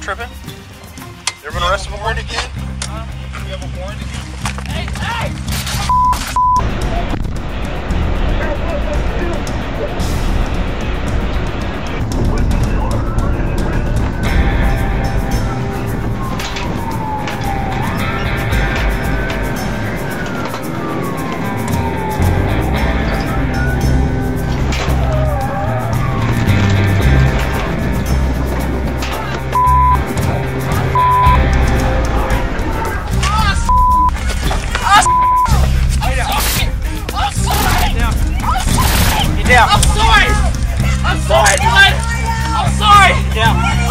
tripping? You ever been arrested before? Again? You have a warrant again? Hey, hey! I'm sorry! I'm sorry, bud! I'm sorry! Yeah.